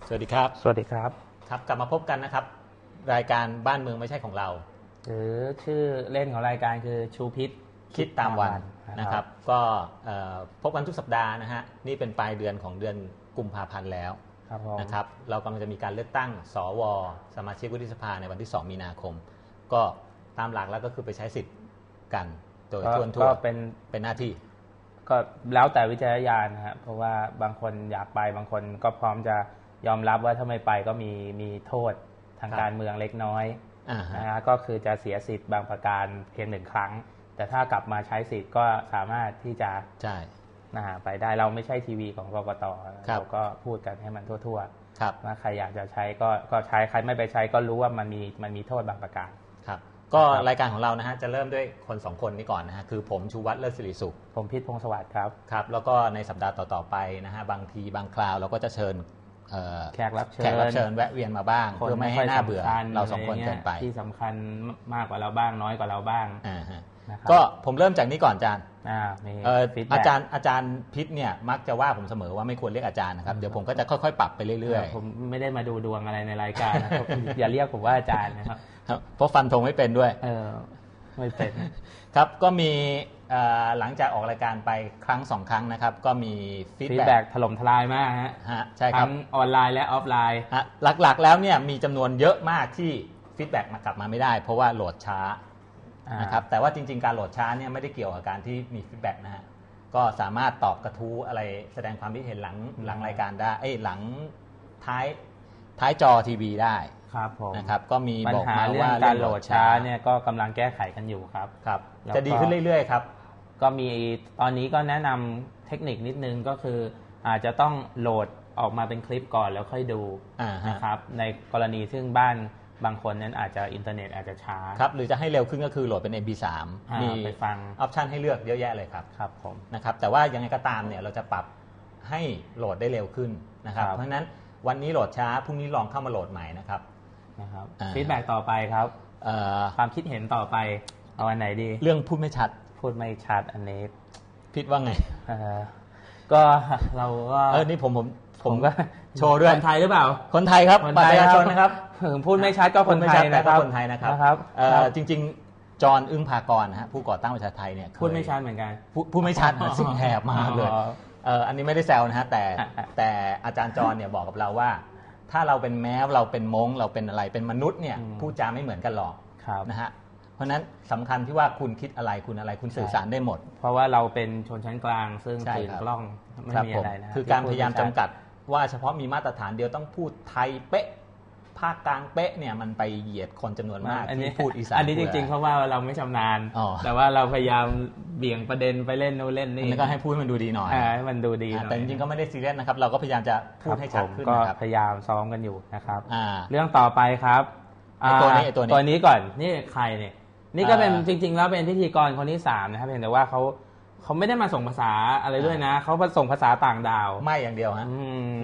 สวัสดีครับสวัสดีครับครับกลับมาพบกันนะครับรายการบ้านเมืองไม่ใช่ของเราหรือชื่อเล่นของรายการคือชูพิษคิดตามวันนะครับก็พบกันทุกสัปดาห์นะฮะนี่เป็นปลายเดือนของเดือนกุมภาพันธ์แล้วนะครับเรากำลังจะมีการเลือกตั้งสวสมาชิกวุฒิสภาในวันที่2 มีนาคมก็ตามหลักแล้วก็คือไปใช้สิทธิ์กันโดยทั่วก็เป็นหน้าที่ก็แล้วแต่วิจารณญาณนะครับเพราะว่าบางคนอยากไปบางคนก็พร้อมจะยอมรับว่าถ้าไม่ไปก็มีโทษทางการเมืองเล็กน้อยนะฮะก็คือจะเสียสิทธิ์บางประการเพียง1 ครั้งแต่ถ้ากลับมาใช้สิทธิ์ก็สามารถที่จะไปได้เราไม่ใช่ทีวีของกกต.เราก็พูดกันให้มันทั่วๆว่าใครอยากจะใช้ก็ใช้ใครไม่ไปใช้ก็รู้ว่ามันมีโทษบางประการครับก็รายการของเรานะฮะจะเริ่มด้วยคน2 คนนี้ก่อนนะฮะคือผมชูวัฒน์เลิศศิริสุขผมพิษพงษ์สวัสดิ์ครับครับแล้วก็ในสัปดาห์ต่อๆไปนะฮะบางทีบางคราวเราก็จะเชิญแขกรับเชิญแวะเวียนมาบ้างเพื่อไม่ให้น่าเบื่อเรา2 คนเกินไปที่สำคัญมากกว่าเราบ้างน้อยกว่าเราบ้างก็ผมเริ่มจากนี้ก่อนอาจารย์อาจารย์พิษเนี่ยมักจะว่าผมเสมอว่าไม่ควรเรียกอาจารย์นะครับเดี๋ยวผมก็จะค่อยๆปรับไปเรื่อยๆผมไม่ได้มาดูดวงอะไรในรายการนะครับอย่าเรียกผมว่าอาจารย์นะครับเพราะฟันธงไม่เป็นด้วยไม่เป็นครับก็มีหลังจากออกรายการไปครั้ง2 ครั้งนะครับก็มีฟีดแบ็กถล่มทลายมากฮะใช่ครับทั้งออนไลน์และออฟไลน์หลักๆแล้วเนี่ยมีจำนวนเยอะมากที่ฟีดแบ็กมากลับมาไม่ได้เพราะว่าโหลดช้านะครับแต่ว่าจริงๆการโหลดช้าเนี่ยไม่ได้เกี่ยวกับการที่มีฟีดแบ็กนะฮะก็สามารถตอบกระทู้อะไรแสดงความคิดเห็นหลังรายการได้หลังท้ายจอทีวีได้ครับผมนะครับก็มีบอกมาว่าการโหลดช้าเนี่ยก็กำลังแก้ไขกันอยู่ครับจะดีขึ้นเรื่อยๆครับก็มีตอนนี้ก็แนะนำเทคนิคนิดนึงก็คืออาจจะต้องโหลดออกมาเป็นคลิปก่อนแล้วค่อยดูนะครับในกรณีซึ่งบ้านบางคนนั้นอาจจะอินเทอร์เน็ตอาจจะช้าครับหรือจะให้เร็วขึ้นก็คือโหลดเป็น MP3 มีไปฟังออปชันให้เลือกเยอะแยะเลยครับครับผมนะครับแต่ว่ายังไงก็ตามเนี่ยเราจะปรับให้โหลดได้เร็วขึ้นนะครับเพราะฉะนั้นวันนี้โหลดช้าพรุ่งนี้ลองเข้ามาโหลดใหม่นะครับฟีดแบ็กต่อไปครับความคิดเห็นต่อไปเอาอันไหนดีเรื่องพูดไม่ชัดอันนี้พิดว่าไงก็เราก็นี่ผมก็โชว์ด้วยคนไทยหรือเปล่าคนไทยครับบัตรประชาชนนะครับพูดไม่ชัดก็คนไทยนะครับคนไทยนะครับจริงๆจอห์นอึ้งภากรนะฮะผู้ก่อตั้งประชาไทยเนี่ยพูดไม่ชัดเหมือนกันพูดไม่ชัดสิ่งแหบมากเลยอันนี้ไม่ได้แซวนะฮะแต่อาจารย์จอห์นเนี่ยบอกกับเราว่าถ้าเราเป็นแม้เราเป็นม้งเราเป็นอะไรเป็นมนุษย์เนี่ยพูดจาไม่เหมือนกันหรอกนะฮะเพราะนั้นสำคัญที่ว่าคุณคิดอะไรคุณสื่อสารได้หมดเพราะว่าเราเป็นชนชั้นกลางซึ่งสื่อกล้องไม่มีอะไรนะคือการพยายามจำกัดว่าเฉพาะมีมาตรฐานเดียวต้องพูดไทยเป๊ะภาคกลางเป๊ะเนี่ยมันไปเหยียดคนจำนวนมากที่พูดอีสานอันนี้จริงๆเพราะว่าเราไม่ชำนาญแต่ว่าเราพยายามเบี่ยงประเด็นไปเล่นโน้นเล่นนี่แล้วก็ให้พูดมันดูดีหน่อยให้มันดูดีแต่จริงๆก็ไม่ได้ซีเรียสนะครับเราก็พยายามจะพูดให้ชัดขึ้นนะครับก็พยายามซ้อมกันอยู่นะครับเรื่องต่อไปครับตัวนี้ก่อนนี่ใครเนี่ยนี่ก็เป็นจริงๆแล้วเป็นพิธีกรคนที่3นะครับเพียงแต่ว่าเขาไม่ได้มาส่งภาษาอะไรด้วยนะเขาส่งภาษาต่างดาวไม่อย่างเดียวฮะ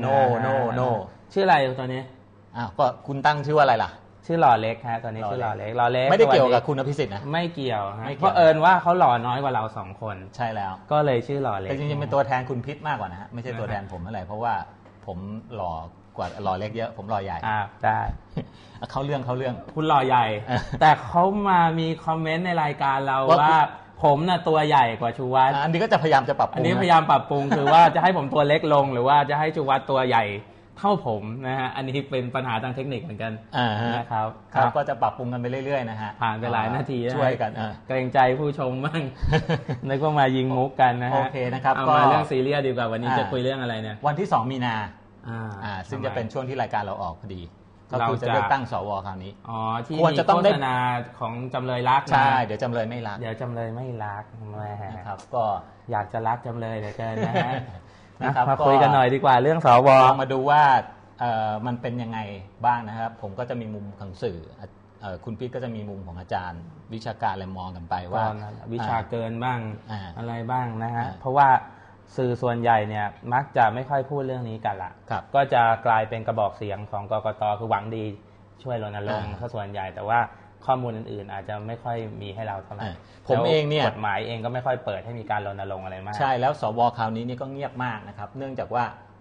no ชื่ออะไรตัวนี้ก็คุณตั้งชื่อว่าอะไรล่ะชื่อหล่อเล็กฮะตอนนี้ชื่อหล่อเล็กไม่ได้เกี่ยวกับคุณอภิสิทธิ์นะไม่เกี่ยวฮะเพราะเอิญว่าเขาหล่อน้อยกว่าเรา2 คนใช่แล้วก็เลยชื่อหล่อเล็กแต่จริงๆเป็นตัวแทนคุณพิษมากกว่านะฮะไม่ใช่ตัวแทนผมอะไรเพราะว่าผมหล่อกว่าหล่อเล็กเยอะผมหล่อใหญ่ได้เขาเรื่องคุณหล่อใหญ่แต่เขามามีคอมเมนต์ในรายการเราว่าผมน่ะตัวใหญ่กว่าชูวัฒน์อันนี้ก็จะพยายามจะปรับปรุงอันนี้พยายามปรับปรุงคือว่าจะให้ผมตัวเล็กลงหรือว่าจะให้ชูวัฒน์ตัวใหญ่เท่าผมนะฮะอันนี้เป็นปัญหาทางเทคนิคเหมือนกันนะครับก็จะปรับปรุงกันไปเรื่อยๆนะฮะผ่านไปหลายนาทีช่วยกันเกรงใจผู้ชมบ้างนึกว่ามายิงมุกกันนะฮะโอเคนะครับเอามาเรื่องซีเรียสดีกว่าวันนี้จะคุยเรื่องอะไรเนี่ยวันที่2 มีนาซึ่งจะเป็นช่วงที่รายการเราออกพอดีก็คือจะเลือกตั้งสวคราวนี้ที่ควรจะต้องได้โฆษณาของจำเลยรักใช่เดี๋ยวจำเลยไม่รักนะครับก็อยากจะรักจำเลยเหลือเกินนะฮะมาคุยกันหน่อยดีกว่าเรื่องสวมาดูว่ามันเป็นยังไงบ้างนะครับผมก็จะมีมุมของสื่อคุณพิษก็จะมีมุมของอาจารย์วิชาการอะไรมองกันไปว่าวิชาเกินบ้างอะไรบ้างนะฮะเพราะว่าสื่อส่วนใหญ่เนี่ยมักจะไม่ค่อยพูดเรื่องนี้กันละก็จะกลายเป็นกระบอกเสียงของกกต.คือหวังดีช่วยรณรงค์ซะส่วนใหญ่แต่ว่าข้อมูลอื่นๆอาจจะไม่ค่อยมีให้เราเท่าไหร่ผมเองเนี่ยกฎหมายเองก็ไม่ค่อยเปิดให้มีการรณรงค์อะไรมากใช่แล้วสวคราวนี้นี่ก็เงียบมากนะครับเนื่องจากว่า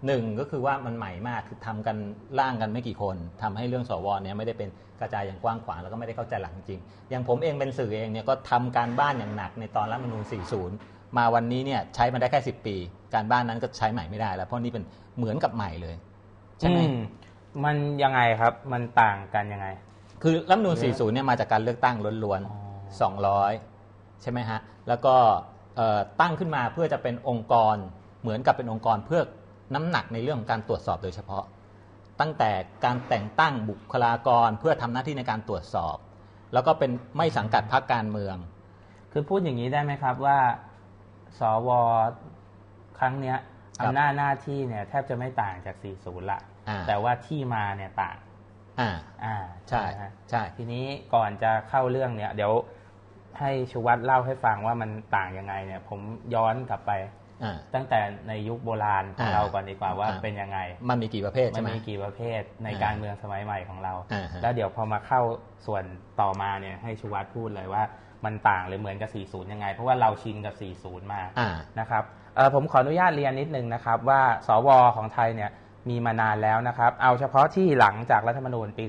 หนึ่งก็คือว่ามันใหม่มากคือทำกันร่างกันไม่กี่คนทำให้เรื่องสวเนี่ยไม่ได้เป็นกระจายอย่างกว้างขวางแล้วก็ไม่ได้เข้าใจหลักจริงอย่างผมเองเป็นสื่อเองเนี่ยก็ทำการบ้านอย่างหนักในตอนรัฐธรรมนูญ 40 มาวันนี้เนี่ยใช้มาได้แค่10 ปีการบ้านนั้นก็ใช้ใหม่ไม่ได้แล้วเพราะนี่เป็นเหมือนกับใหม่เลยใช่ไหมมันยังไงครับมันต่างกันยังไงคือรัฐธรรมนูญ 40 เนี่ยมาจากการเลือกตั้งล้วนๆ200ใช่ไหมฮะแล้วก็ตั้งขึ้นมาเพื่อจะเป็นองค์กรเหมือนกับเป็นองค์กรเพื่อน้ำหนักในเรื่องของการตรวจสอบโดยเฉพาะตั้งแต่การแต่งตั้งบุคลากรเพื่อทำหน้าที่ในการตรวจสอบแล้วก็เป็นไม่สังกัดพรรคการเมืองคือพูดอย่างนี้ได้ไหมครับว่าสวครั้งเนี้ยอำนาจหน้าที่เนี่ยแทบจะไม่ต่างจาก40ละแต่ว่าที่มาเนี่ยต่างใช่ใช่ทีนี้ก่อนจะเข้าเรื่องเนี่ยเดี๋ยวให้ชูวัฒน์เล่าให้ฟังว่ามันต่างยังไงเนี่ยผมย้อนกลับไปตั้งแต่ในยุคโบราณของเราก่อนดีกว่าว่าเป็นยังไงมันมีกี่ประเภทใช่ไหมมันมีกี่ประเภทในการเมืองสมัยใหม่ของเราแล้วเดี๋ยวพอมาเข้าส่วนต่อมาเนี่ยให้ชูวัฒน์พูดเลยว่ามันต่างหรือเหมือนกับ40ยังไงเพราะว่าเราชินกับ40มานะครับผมขออนุญาตเรียนนิดนึงนะครับว่าสวของไทยเนี่ยมีมานานแล้วนะครับเอาเฉพาะที่หลังจากรัฐธรรมนูญปี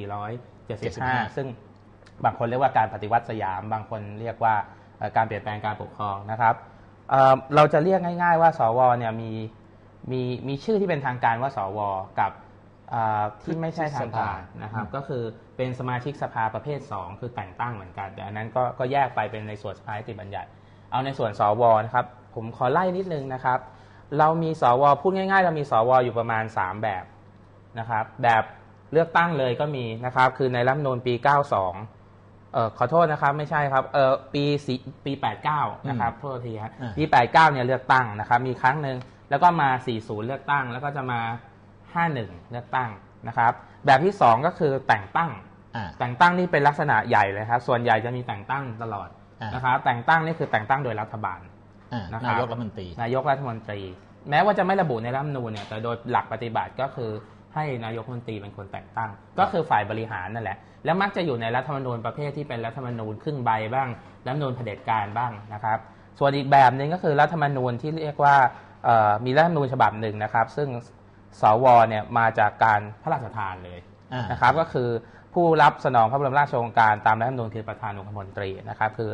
2475 ซึ่งบางคนเรียกว่าการปฏิวัติสยามบางคนเรียกว่าการเปลี่ยนแปลงการปกครองนะครับเราจะเรียกง่ายๆว่าสวเนี่ยมีชื่อที่เป็นทางการว่าสวกับที่ไม่ใช่ทางการนะครับก็คือเป็นสมาชิกสภาประเภท2คือแต่งตั้งเหมือนกันแต่อันนั้นก็แยกไปเป็นในส่วนสภานิติบัญญัติเอาในส่วนสวนะครับผมขอไล่นิดนึงนะครับเรามีสวพูดง่ายๆเรามีสวอยู่ประมาณ3แบบนะครับแบบเลือกตั้งเลยก็มีนะครับคือในรัฐธรรมนูญปี92ขอโทษนะครับไม่ใช่ครับปี89นะครับโทษทีครับปี89เนี่ยเลือกตั้งนะครับมีครั้งนึงแล้วก็มา40เลือกตั้งแล้วก็จะมา51เลือกตั้งนะครับแบบที่2ก็คือแต่งตั้งนี่เป็นลักษณะใหญ่เลยครับส่วนใหญ่จะมีแต่งตั้งตลอดนะครับแต่งตั้งนี่คือแต่งตั้งโดยรัฐบาลนายกรัฐมนตรีแม้ว่าจะไม่ระบุในรัฐธรรมนูญเนี่ยแต่โดยหลักปฏิบัติก็คือให้นายกรัฐมนตรีเป็นคนแต่งตั้งก็คือฝ่ายบริหารนั่นแหละแล้วมักจะอยู่ในรัฐธรรมนูญประเภทที่เป็นรัฐธรรมนูญครึ่งใบบ้างรัฐธรรมนูญเผด็จการบ้างนะครับส่วนอีกแบบนึงก็คือรัฐธรรมนูญที่เรียกว่ามีรัฐธรรมนูญฉบับหนึ่งนะครับซึ่งสวเนี่ยมาจากการพระราชทานเลยนะครับก็คือผู้รับสนองพระบรมราชโองการตามรัฐธรรมนูญคือประธานองคมนตรีนะครับคือ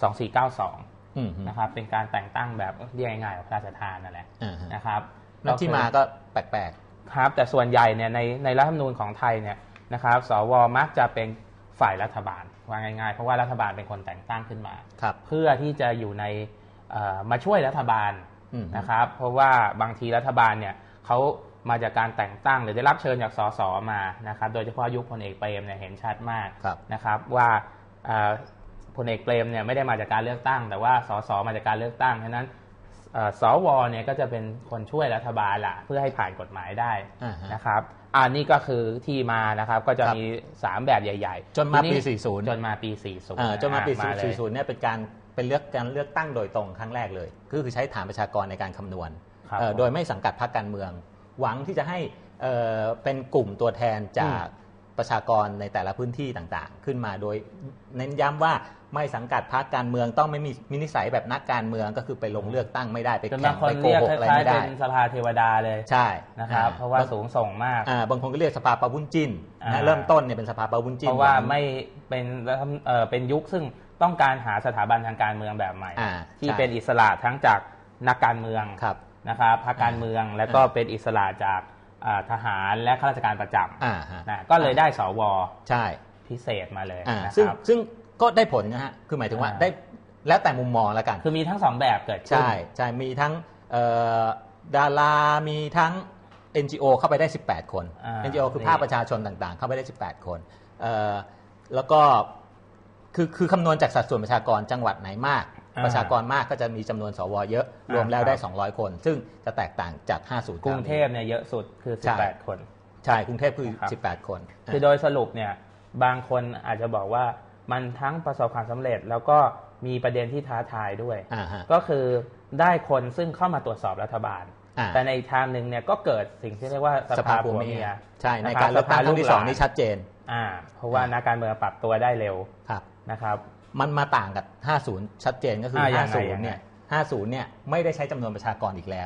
2492นะครับเป็นการแต่งตั้งแบบเรียกง่ายๆพระราชทานนั่นแหละนะครับแล้วที่มาก็แปลกๆครับแต่ส่วนใหญ่เนี่ยในรัฐธรรมนูญของไทยเนี่ยนะครับสวมักจะเป็นฝ่ายรัฐบาลว่าง่ายๆเพราะว่ารัฐบาลเป็นคนแต่งตั้งขึ้นมาเพื่อที่จะอยู่ในมาช่วยรัฐบาลนะครับเพราะว่าบางทีรัฐบาลเนี่ยเขามาจากการแต่งตั้งหรือได้รับเชิญจากสสมานะครับโดยเฉพาะยุคพลเอกเปรมเนี่ยเห็นชัดมากนะครับว่าพลเอกเปรมเนี่ยไม่ได้มาจากการเลือกตั้งแต่ว่าสสมาจากการเลือกตั้งฉะนั้นสวเนี่ยก็จะเป็นคนช่วยรัฐบาลล่ะเพื่อให้ผ่านกฎหมายได้นะครับนี่ก็คือที่มานะครับก็จะมี3แบบใหญ่ๆจนมาปี40 จนมาปี40 จนมาปี40เนี่ยเป็นการเลือกตั้งโดยตรงครั้งแรกเลยคือใช้ฐานประชากรในการคำนวณโดยไม่สังกัดพรรคการเมืองหวังที่จะให้เป็นกลุ่มตัวแทนจากประชากรในแต่ละพื้นที่ต่างๆขึ้นมาโดยเน้นย้ำว่าไม่สังกัดพรรคการเมืองต้องไม่มีนิสัยแบบนักการเมืองก็คือไปลงเลือกตั้งไม่ได้ไปแข่งไปโกหกอะไรไม่ได้เป็นสภาเทวดาเลยใช่นะครับเพราะว่าสูงส่งมากบางคนก็เรียกสภาปาวุ้นจิ้นเริ่มต้นเนี่ยเป็นสภาปาวุ้นจิ้นเพราะว่าไม่เป็นยุคซึ่งต้องการหาสถาบันทางการเมืองแบบใหม่ที่เป็นอิสระทั้งจากนักการเมืองนะครับพรรคการเมืองแล้วก็เป็นอิสระจากทหารและข้าราชการประจำนะก็เลยได้สวใช่พิเศษมาเลยซึ่งก็ได้ผลนะฮะคือหมายถึงว่าได้แล้วแต่มุมมองแล้วกันคือมีทั้ง2แบบเกิดขึ้นใช่มีทั้งดารามีทั้ง NGO เข้าไปได้18คนNGO คือภาคประชาชนต่างๆเข้าไปได้18คนแล้วก็คือคำนวณจากสัดส่วนประชากรจังหวัดไหนมากประชากรมากก็จะมีจำนวนสวเยอะรวมแล้วได้200คนซึ่งจะแตกต่างจาก50 กรุงเทพเนี่ยเยอะสุดคือ18คนใช่กรุงเทพคือ18คนคือโดยสรุปเนี่ยบางคนอาจจะบอกว่ามันทั้งประสบความสำเร็จแล้วก็มีประเด็นที่ท้าทายด้วยก็คือได้คนซึ่งเข้ามาตรวจสอบรัฐบาลแต่ในทางหนึ่งเนี่ยก็เกิดสิ่งที่เรียกว่าสภาผัวเมียใช่ในการเลือกตั้งครั้งที่2นี่ชัดเจนเพราะว่านักการเมืองปรับตัวได้เร็วนะครับมันมาต่างกับ50ชัดเจนก็คือ50เนี่ย50เนี่ยไม่ได้ใช้จำนวนประชากรอีกแล้ว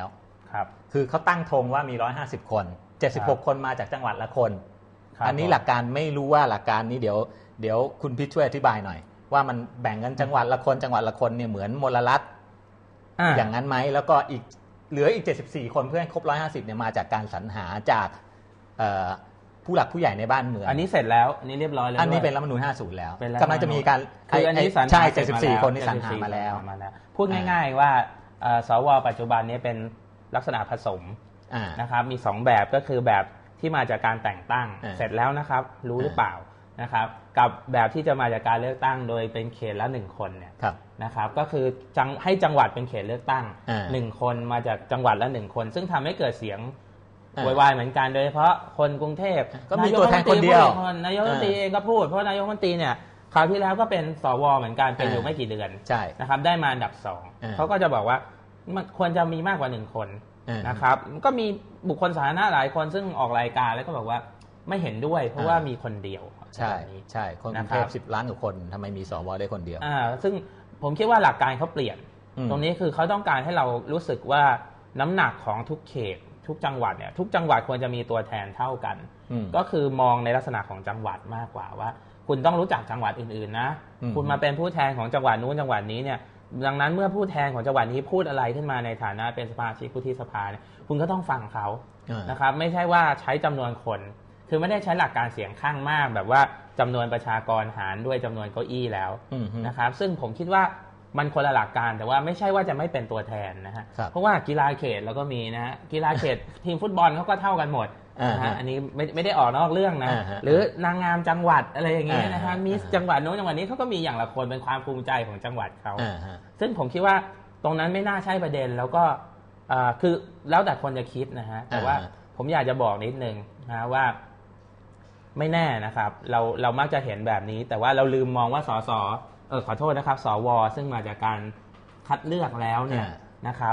ครับคือเขาตั้งธงว่ามี150คน76คนมาจากจังหวัดละคนอันนี้หลักการไม่รู้ว่าหลักการนี้เดี๋ยวคุณพิชช่วยอธิบายหน่อยว่ามันแบ่งกันจังหวัดละคนเนี่ยเหมือนมลรัฐอย่างนั้นไหมแล้วก็อีกเหลืออีก74คนเพื่อให้ครบ150เนี่ยมาจากการสรรหาจากผู้หลักผู้ใหญ่ในบ้านเมืองอันนี้เสร็จแล้วอันนี้เรียบร้อยแล้วอันนี้เป็นรัฐธรรมนูญ50แล้วกำลังจะมีการคืออันนี้ใช่74คนที่สรรหามาแล้วพูดง่ายๆว่าสวปัจจุบันนี้เป็นลักษณะผสมนะครับมี2แบบก็คือแบบที่มาจากการแต่งตั้งเสร็จแล้วนะครับรู้หรือเปล่านะครับกับแบบที่จะมาจากการเลือกตั้งโดยเป็นเขตละ1คนเนี่ยนะครับก็คือให้จังหวัดเป็นเขตเลือกตั้ง1คนมาจากจังหวัดละ1คนซึ่งทำให้เกิดเสียงวายเหมือนกันโดยเฉพาะคนกรุงเทพก็มีตัวแทนคนเดียวนายกรัฐมนตรีเองก็พูดเพราะนายกรัฐมนตรีเนี่ยคราวที่แล้วก็เป็นสวเหมือนกันเป็นอยู่ไม่กี่เดือนนะครับได้มาอันดับ2เขาก็จะบอกว่ามันควรจะมีมากกว่า1คนนะครับก็มีบุคคลสาธารณะหลายคนซึ่งออกรายการแล้วก็บอกว่าไม่เห็นด้วยเพราะว่ามีคนเดียวใช่คนกรุงเทพ10 ล้านกว่าคนทำไมมีสวได้คนเดียวซึ่งผมคิดว่าหลักการเขาเปลี่ยนตรงนี้คือเขาต้องการให้เรารู้สึกว่าน้ำหนักของทุกเขตทุกจังหวัดเนี่ยทุกจังหวัดควรจะมีตัวแทนเท่ากันก็คือมองในลักษณะของจังหวัดมากกว่าว่าคุณต้องรู้จักจังหวัดอื่นๆนะคุณมาเป็นผู้แทนของจังหวัดนู้นจังหวัดนี้เนี่ยดังนั้นเมื่อผู้แทนของจังหวัดนี้พูดอะไรขึ้นมาในฐานะเป็นสมาชิกวุฒิสภาเนี่ยคุณก็ต้องฟังเขานะครับไม่ใช่ว่าใช้จำนวนคนคือไม่ได้ใช้หลักการเสียงข้างมากแบบว่าจำนวนประชากรหารด้วยจำนวนเก้าอี้แล้วนะครับซึ่งผมคิดว่ามันคนละหลักการแต่ว่าไม่ใช่ว่าจะไม่เป็นตัวแทนนะฮะเพราะว่ากีฬาเขตเราก็มีนะฮะกีฬาเขตทีมฟุตบอลเขาก็เท่ากันหมดนะฮะอันนี้ไม่ได้ออกนอกเรื่องนะหรือนางงามจังหวัดอะไรอย่างเงี้ยนะฮะมีจังหวัดโน้นจังหวัดนี้เขาก็มีอย่างละคนเป็นความภูมิใจของจังหวัดเขาซึ่งผมคิดว่าตรงนั้นไม่น่าใช่ประเด็นแล้วก็คือแล้วแต่คนจะคิดนะฮะแต่ว่าผมอยากจะบอกนิดนึงนะว่าไม่แน่นะครับเรามักจะเห็นแบบนี้แต่ว่าเราลืมมองว่าสสขอโทษนะครับสวซึ่งมาจากการคัดเลือกแล้วเนี่ยนะครับ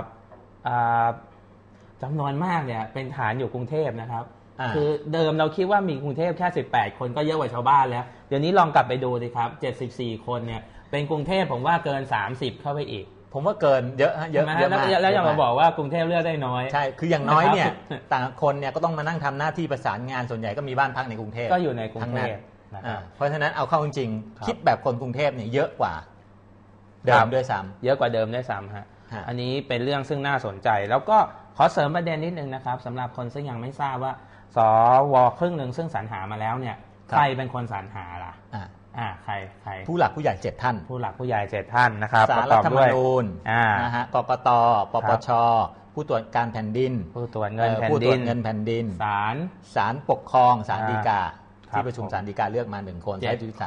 จำนวนมากเนี่ยเป็นฐานอยู่กรุงเทพนะครับคือเดิมเราคิดว่ามีกรุงเทพแค่18คนก็เยอะกว่าชาวบ้านแล้วเดี๋ยวนี้ลองกลับไปดูสิครับ74คนเนี่ยเป็นกรุงเทพผมว่าเกิน30เข้าไปอีกผมว่าเกินเยอะเยอะมากแล้วอย่ามาบอกว่ากรุงเทพเลือกได้น้อยใช่คืออย่างน้อยเนี่ยต่างคนเนี่ยก็ต้องมานั่งทำหน้าที่ประสานงานส่วนใหญ่ก็มีบ้านพักในกรุงเทพก็อยู่ในกรุงเทพเพราะฉะนั้นเอาเข้าจริงๆคิดแบบคนกรุงเทพเนี่ยเยอะกว่าเดิมด้วยซ้ำเยอะกว่าเดิมด้วยซ้ำฮะอันนี้เป็นเรื่องซึ่งน่าสนใจแล้วก็ขอเสริมประเด็นนิดนึงนะครับสำหรับคนซึ่งยังไม่ทราบว่าสวครึ่งหนึ่งซึ่งสรรหามาแล้วเนี่ยใครเป็นคนสรรหาล่ะใครผู้หลักผู้ใหญ่7ท่านผู้หลักผู้ใหญ่7ท่านนะครับศาลรัฐธรรมนูญนะฮะกกต.ปปช.ผู้ตรวจการแผ่นดินผู้ตรวจเงินแผ่นดินศาลปกครองศาลฎีกาที่ประชุมศาลฎีกาเลือกมา1คนใช้ 7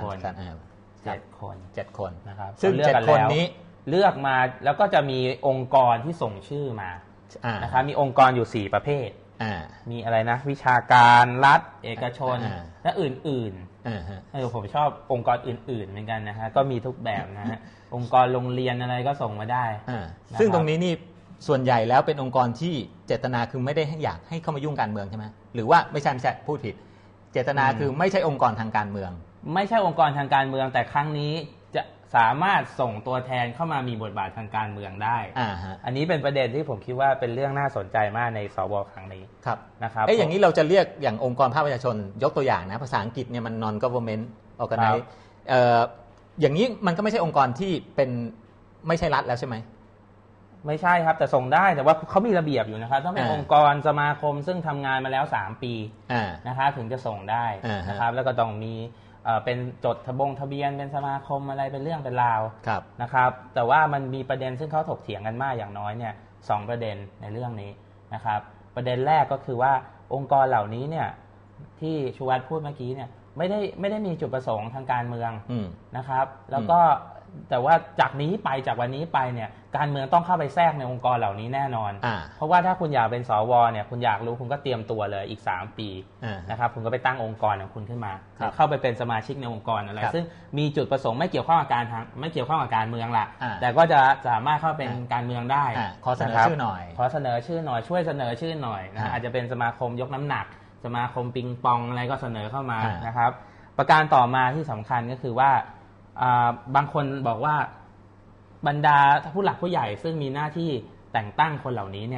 คนนะครับซึ่ง7คนนี้เลือกมาแล้วก็จะมีองค์กรที่ส่งชื่อมานะครับมีองค์กรอยู่4ประเภทมีอะไรนะวิชาการรัฐเอกชนและอื่นๆผมชอบองค์กรอื่นๆเหมือนกันนะฮะก็มีทุกแบบนะฮะองค์กรโรงเรียนอะไรก็ส่งมาได้ซึ่งตรงนี้นี่ส่วนใหญ่แล้วเป็นองค์กรที่เจตนาคือไม่ได้อยากให้เข้ามายุ่งการเมืองใช่ไหมหรือว่าไม่ใช่พูดผิดเจตนาคือไม่ใช่องค์กรทางการเมืองไม่ใช่องค์กรทางการเมืองแต่ครั้งนี้จะสามารถส่งตัวแทนเข้ามามีบทบาททางการเมืองได้อันนี้เป็นประเด็นที่ผมคิดว่าเป็นเรื่องน่าสนใจมากในสวครั้งนี้นะครับอย่างนี้เราจะเรียกอย่างองค์กรภาคประชาชนยกตัวอย่างนะภาษาอังกฤษเนี่ยมัน non government organize อย่างนี้มันก็ไม่ใช่องค์กรที่เป็นไม่ใช่รัฐแล้วใช่ไหมไม่ใช่ครับแต่ส่งได้แต่ว่าเขามีระเบียบอยู่นะครับต้องเป็นองค์กรสมาคมซึ่งทำงานมาแล้ว3ปีนะครับถึงจะส่งได้นะครับแล้วก็ต้องมีเป็นจดทะเบียนเป็นสมาคมอะไรเป็นเรื่องเป็นราวนะครับแต่ว่ามันมีประเด็นซึ่งเขาถกเถียงกันมากอย่างน้อยเนี่ย2ประเด็นในเรื่องนี้นะครับประเด็นแรกก็คือว่าองค์กรเหล่านี้เนี่ยที่ชูวัฒน์พูดเมื่อกี้เนี่ยไม่ได้มีจุดประสงค์ทางการเมืองนะครับแล้วก็แต่ว่าจากวันนี้ไปเนี่ยการเมืองต้องเข้าไปแทรกในองค์กรเหล่านี้แน่นอนเพราะว่าถ้าคุณอยากเป็นสวเนี่ยคุณอยากรู้คุณก็เตรียมตัวเลยอีก3ปีนะครับคุณก็ไปตั้งองค์กรของคุณขึ้นมาเข้าไปเป็นสมาชิกในองค์กรอะไรซึ่งมีจุดประสงค์ไม่เกี่ยวข้องกับการเมืองล่ะแต่ก็จะสามารถเข้าเป็นการเมืองได้ขอเสนอชื่อหน่อยช่วยเสนอชื่อหน่อยนะอาจจะเป็นสมาคมยกน้ำหนักสมาคมปิงปองอะไรก็เสนอเข้ามานะครับประการต่อมาที่สำคัญก็คือว่าบางคนบอกว่าบรรดาผู้หลักผู้ใหญ่ซึ่งมีหน้าที่แต่งตั้งคนเหล่านี้เนี่ย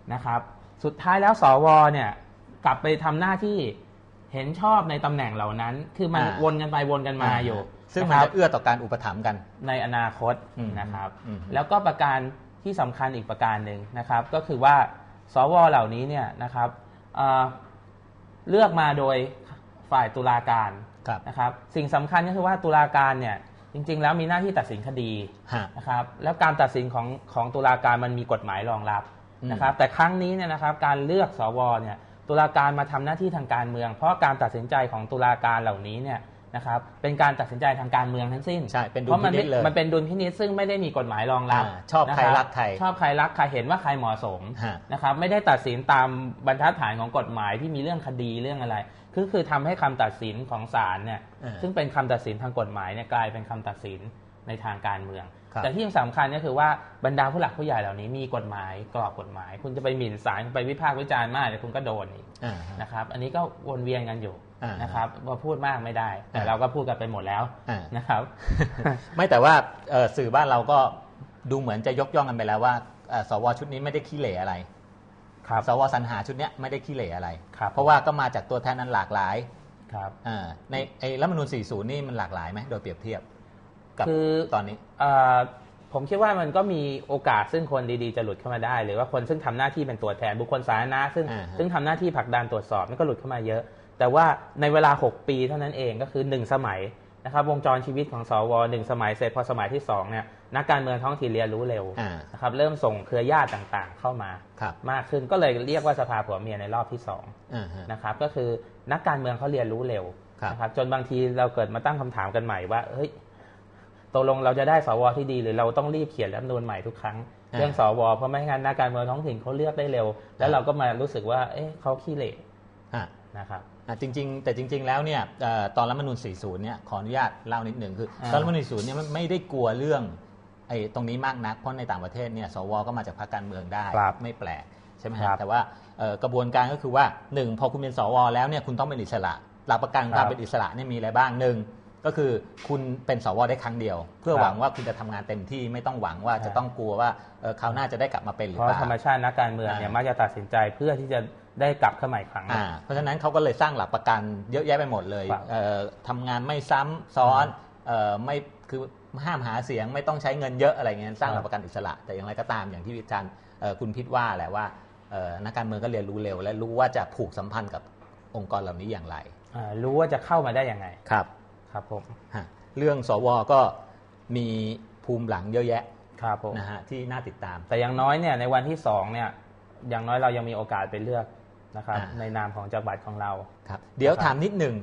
นะครับสุดท้ายแล้วสวเนี่ยกลับไปทำหน้าที่เห็นชอบในตำแหน่งเหล่านั้นคือมันวนกันไปวนกันมาอยู่ซึ่งมันจะเอื้อต่อการอุปถัมภ์กันในอนาคตนะครับแล้วก็ประการที่สำคัญอีกประการหนึ่งนะครับก็คือว่าสวเหล่านี้เนี่ยนะครับเลือกมาโดยฝ่ายตุลาการนะครับสิ่งสำคัญก็คือว่าตุลาการเนี่ยจริงๆแล้วมีหน้าที่ตัดสินคดีนะครับแล้วการตัดสินของตุลาการมันมีกฎหมายรองรับนะครับแต่ครั้งนี้เนี่ยนะครับการเลือกสวเนี่ยตุลาการมาทำหน้าที่ทางการเมืองเพราะการตัดสินใจของตุลาการเหล่านี้เนี่ยนะครับเป็นการตัดสินใจทางการเมืองทั้งสิ้นใช่เป็นดุลพินิจเลยมันเป็นดุลพินิจซึ่งไม่ได้มีกฎหมายรองรับชอบใครรักใครชอบใครรักใครเห็นว่าใครเหมาะสมนะครับไม่ได้ตัดสินตามบรรทัดฐานของกฎหมายที่มีเรื่องคดีเรื่องอะไรคือทำให้คำตัดสินของศาลเนี่ยซึ่งเป็นคำตัดสินทางกฎหมายเนี่ยกลายเป็นคำตัดสินในทางการเมืองแต่ที่สำคัญก็คือว่าบรรดาผู้หลักผู้ใหญ่เหล่านี้มีกฎหมายกรอบกฎหมายคุณจะไปหมิ่นศาลไปวิพากษ์วิจารณ์มากเดี๋ยวคุณก็โดนอีกนะครับอันนี้ก็วนเวียนกันอยู่นะครับพอพูดมากไม่ได้แต่เราก็พูดกันไปหมดแล้วนะครับไม่แต่ว่าสื่อบ้านเราก็ดูเหมือนจะยกย่องกันไปแล้วว่าสวชุดนี้ไม่ได้ขี้เหร่อะไรสวสรรหาชุดนี้ไม่ได้ขี้เหร่อะไรเพราะว่าก็มาจากตัวแทนนั้นหลากหลายในรัฐธรรมนูญ 40 นี่มันหลากหลายไหมโดยเปรียบเทียบกับตอนนี้ผมคิดว่ามันก็มีโอกาสซึ่งคนดีๆจะหลุดเข้ามาได้หรือว่าคนซึ่งทำหน้าที่เป็นตัวแทนบุคคลสาธารณะซึ่งทำหน้าที่ผลักดันตรวจสอบมันก็หลุดเข้ามาเยอะแต่ว่าในเวลา6ปีเท่านั้นเองก็คือ1สมัยนะครับวงจรชีวิตของสว1สมัยเสร็จพอสมัยที่2เนี่ยนักการเมืองท้องถิ่นเรียนรู้เร็วนะครับเริ่มส่งเครือญาติต่างๆเข้ามามากขึ้นก็เลยเรียกว่าสภาผัวเมียในรอบที่2นะครับก็คือนักการเมืองเขาเรียนรู้เร็วนะครับจนบางทีเราเกิดมาตั้งคำถามกันใหม่ว่าเฮ้ยตกลงเราจะได้สวที่ดีหรือเราต้องรีบเขียนรัฐธรรมนูญใหม่ทุกครั้งเรื่องสวเพราะไม่งั้นนักการเมืองท้องถิ่นเขาเลือกได้เร็วแล้วเราก็มารู้สึกว่าเขาขี้เหร่นะครับจริงๆแล้วเนี่ยตอนรัฐธรรมนูญ 40 เนี่ยขออนุญาตเล่านิดหนึ่งคือตอนรัฐธรรมนูญ 40 เนี่ยไม่ได้กลัวเรื่องตรงนี้มากนักเพราะในต่างประเทศเนี่ยสวก็มาจากพรรคการเมืองได้ไม่แปลกใช่ไหมครับแต่ว่ากระบวนการก็คือว่า1พอคุณเป็นสวแล้วเนี่ยคุณต้องเป็นอิสระหลักประกันความเป็นอิสระเนี่ยมีอะไรบ้าง1ก็คือคุณเป็นสวได้ครั้งเดียวเพื่อหวังว่าคุณจะทำงานเต็มที่ไม่ต้องหวังว่าจะต้องกลัวว่าคราวหน้าจะได้กลับมาเป็นหรือเปล่าเพราะธรรมชาตินักการเมืองเนี่ยมักจะตัดสินใจเพื่อที่จะได้กลับเข้ามาอีกครั้งเพราะฉะนั้นเขาก็เลยสร้างหลักประกันเยอะแยะไปหมดเลยทำงานไม่ซ้ำซ้อนไม่คือห้ามหาเสียงไม่ต้องใช้เงินเยอะอะไรเงี้ยสร้างหลักประกันอิสระแต่อย่างไรก็ตามอย่างที่อาจารย์คุณพิษว่าแหละว่านักการเมืองก็เรียนรู้เร็วและรู้ว่าจะผูกสัมพันธ์กับองค์กรเหล่านี้อย่างไรรู้ว่าจะเข้ามาได้ยังไงครับผมเรื่องสวก็มีภูมิหลังเยอะแยะนะฮะที่น่าติดตามแต่อย่างน้อยเนี่ยในวันที่2เนี่ยอย่างน้อยเรายังมีโอกาสไปเลือกนะครับในนามของจังหวัดของเราครับเดี๋ยวถามนิดหนึ่ง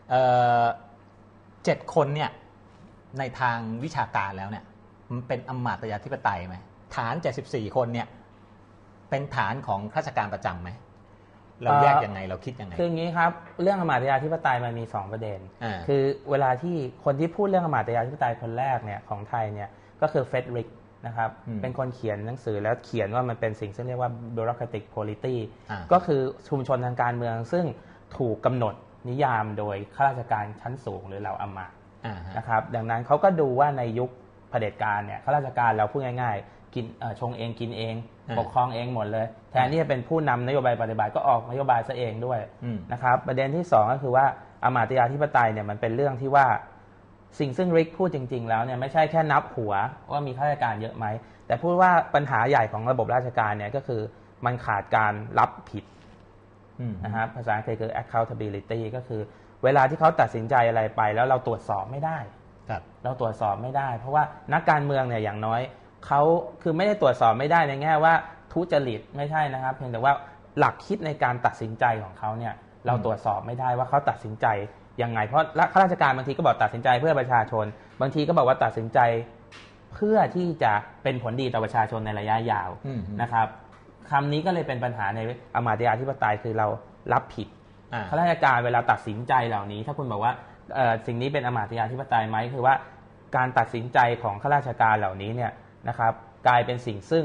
7 คนเนี่ยในทางวิชาการแล้วเนี่ยมันเป็นอำมาตยาธิปไตยไหมฐาน74 คนเนี่ยเป็นฐานของข้าราชการประจำไหมเราแยกยังไงเราคิดยังไงคืออย่างนี้ครับเรื่องอำมาตยาธิปไตยมันมี2ประเด็นคือเวลาที่คนที่พูดเรื่องอำมาตยาธิปไตยคนแรกเนี่ยของไทยเนี่ยก็คือเฟรดริกนะครับเป็นคนเขียนหนังสือแล้วเขียนว่ามันเป็นสิ่งที่เรียกว่า bureaucratic polity ก็คือชุมชนทางการเมืองซึ่งถูกกำหนดนิยามโดยข้าราชการชั้นสูงหรือเหล่าอำมาตย์นะครับดังนั้นเขาก็ดูว่าในยุคเผด็จการเนี่ยข้าราชการเราพูดง่ายๆกินชงเองกินเองปกครองเองหมดเลยแทนที่จะเป็นผู้นำนโยบายปฏิบัติก็ออกนโยบายซะเองด้วยนะครับประเด็นที่2ก็คือว่าอำมาตยาธิปไตยเนี่ยมันเป็นเรื่องที่ว่าสิ่งซึ่งริกพูดจริงๆแล้วเนี่ยไม่ใช่แค่นับหัวว่ามีข้าราชการเยอะไหมแต่พูดว่าปัญหาใหญ่ของระบบราชการเนี่ยก็คือมันขาดการรับผิดนะครับภาษาอังกฤษคือ accountability ก็คือเวลาที่เขาตัดสินใจอะไรไปแล้วเราตรวจสอบไม่ได้เราตรวจสอบไม่ได้เพราะว่านักการเมืองเนี่ยอย่างน้อยเขาคือไม่ได้ตรวจสอบไม่ได้ในแง่ว่าทุจริตไม่ใช่นะครับเพียงแต่ว่าหลักคิดในการตัดสินใจของเขาเนี่ยเราตรวจสอบไม่ได้ว่าเขาตัดสินใจยังไงเพราะข้าราชการบางทีก็บอกตัดสินใจเพื่อประชาชนบางทีก็บอกว่าตัดสินใจเพื่อที่จะเป็นผลดีต่อประชาชนในระยะยาวนะครับคำนี้ก็เลยเป็นปัญหาในอำมาตยาธิปไตยคือเรารับผิดข้าราชการเวลาตัดสินใจเหล่านี้ถ้าคุณบอกว่าสิ่งนี้เป็นอำมาตยาธิปไตยไหมคือว่าการตัดสินใจของข้าราชการเหล่านี้เนี่ยนะครับกลายเป็นสิ่งซึ่ง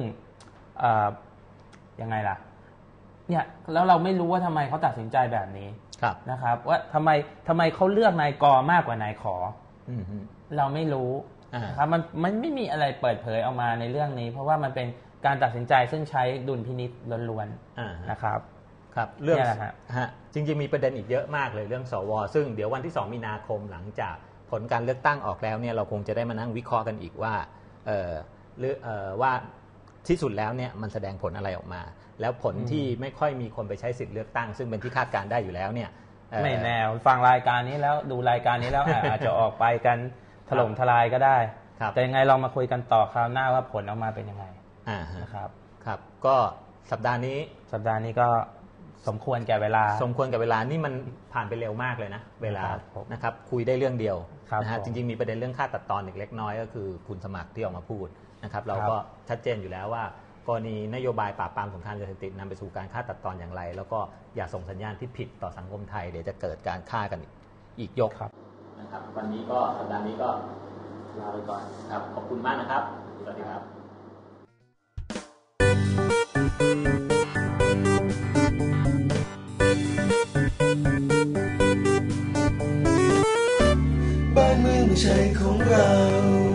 ยังไงล่ะเนี่ยแล้วเราไม่รู้ว่าทำไมเขาตัดสินใจแบบนี้นะครับว่าทำไมเขาเลือกนายกมากกว่านายขอเราไม่รู้นะครับมันไม่มีอะไรเปิดเผยออกมาในเรื่องนี้เพราะว่ามันเป็นการตัดสินใจซึ่งใช้ดุลพินิจล้วนๆนะครับครับเรื่องจริงๆมีประเด็นอีกเยอะมากเลยเรื่องสวซึ่งเดี๋ยววันที่2 มีนาคมหลังจากผลการเลือกตั้งออกแล้วเนี่ยเราคงจะได้มานั่งวิเคราะห์กันอีกว่าว่าที่สุดแล้วเนี่ยมันแสดงผลอะไรออกมาแล้วผลที่ไม่ค่อยมีคนไปใช้สิทธิ์เลือกตั้งซึ่งเป็นที่คาดการได้อยู่แล้วเนี่ยไม่แน่ฟังรายการนี้แล้วดูรายการนี้แล้ว อาจจะออกไปกันถล่มทลายก็ได้แต่ยังไงลองมาคุยกันต่อคราวหน้าว่าผลออกมาเป็นยังไงนะครับครับก็สัปดาห์นี้ก็สมควรแก่เวลานี่มันผ่านไปเร็วมากเลยนะเวลานะครับคุยได้เรื่องเดียวนะฮะจริงๆมีประเด็นเรื่องค่าตัดตอนอีกเล็กน้อยก็คือคุณสมัครที่ออกมาพูดนะครับเราก็ชัดเจนอยู่แล้วว่ากรณีนโยบายปราบปรามสงครามยาเสพติดนำไปสู่การฆ่าตัดตอนอย่างไรแล้วก็อย่าส่งสัญญาณที่ผิดต่อสังคมไทยเดี๋ยวจะเกิดการฆ่ากันอีกยกนะครับวันนี้ก็สัปดาห์นี้ก็ลาไปก่อนครับขอบคุณมากนะครับสวัสดีครับบ้านเมืองไม่ใช่ของเรา